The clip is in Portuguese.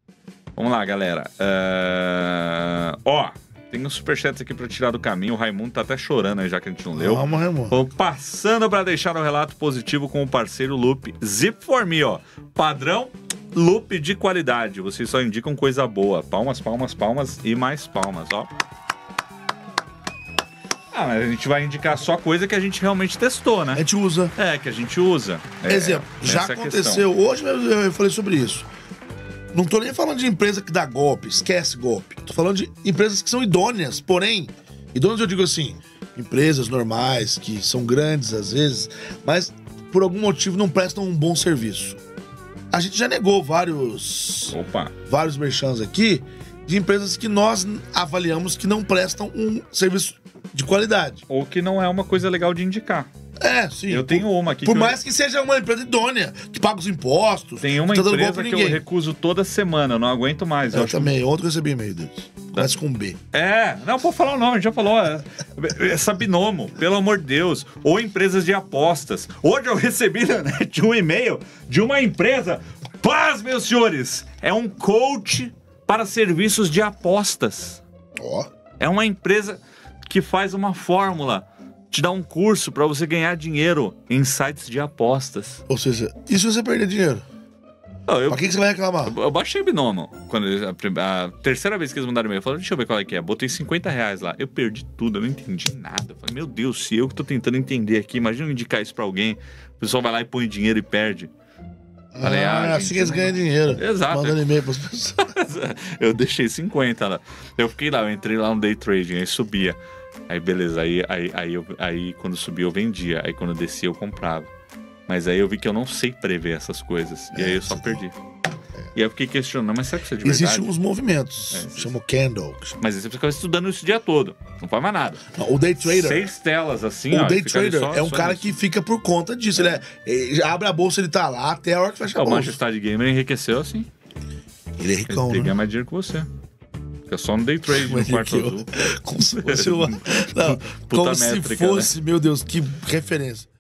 Vamos lá, galera. Ó, tem um superchat aqui pra tirar do caminho. O Raimundo tá até chorando aí, já que a gente não leu. Calma, Raimundo. Tô passando pra deixar um relato positivo com o parceiro Loop Zip for Me, ó. Padrão Loop de qualidade. Vocês só indicam coisa boa. Palmas, palmas, palmas e mais palmas, ó. Mas a gente vai indicar só coisa que a gente realmente testou, né? A gente usa. Que a gente usa. Exemplo, já aconteceu. Hoje eu falei sobre isso. Não tô nem falando de empresa que dá golpe, esquece golpe. Tô falando de empresas que são idôneas, porém, idôneas eu digo assim, empresas normais, que são grandes às vezes, mas por algum motivo não prestam um bom serviço. A gente já negou vários merchans aqui de empresas que nós avaliamos que não prestam um serviço de qualidade. Ou que não é uma coisa legal de indicar. Sim. Eu tenho uma aqui. Por mais que seja uma empresa idônea, que paga os impostos. Tem uma empresa que eu recuso toda semana, eu não aguento mais. Eu também, ontem eu recebi e-mail deles. Começa com B. Não vou falar o nome, já falou. Essa Binomo, pelo amor de Deus. Ou empresas de apostas. Hoje eu recebi na net um e-mail de uma empresa. Paz, meus senhores! É um coach para serviços de apostas. É uma empresa que faz uma fórmula, te dá um curso para você ganhar dinheiro em sites de apostas. Ou seja, e se você perder dinheiro? Pra que você vai reclamar? Eu baixei Binomo. A terceira vez que eles mandaram e-mail, eu falei, deixa eu ver qual é que é. Botei R$50 lá. Eu perdi tudo, eu não entendi nada. Eu falei, meu Deus, se eu que tô tentando entender aqui, imagina eu indicar isso pra alguém, o pessoal vai lá e põe dinheiro e perde. Falei, assim que eles ganham dinheiro. Exato. Mandando e-mail pras pessoas. Eu deixei 50 lá. Eu fiquei lá, eu entrei lá no day trading, aí subia. Aí beleza, aí quando subia eu vendia, aí quando descia eu comprava. Mas aí eu vi que eu não sei prever essas coisas. E aí eu só perdi. E aí eu fiquei questionando, mas será que isso é de verdade? Existem uns movimentos, chama candle. Mas você fica estudando isso o dia todo, não faz mais nada. Não, o day trader... 6 telas assim, O day trader é um cara que fica por conta disso. Ele abre a bolsa, ele tá lá até a hora que fecha a bolsa. O Manchester Gamer enriqueceu assim. Ele é ricão, ele ganha mais dinheiro que você. Fica só no day trade, no quarto azul. Como se fosse uma... Não, como se fosse, meu Deus, que referência.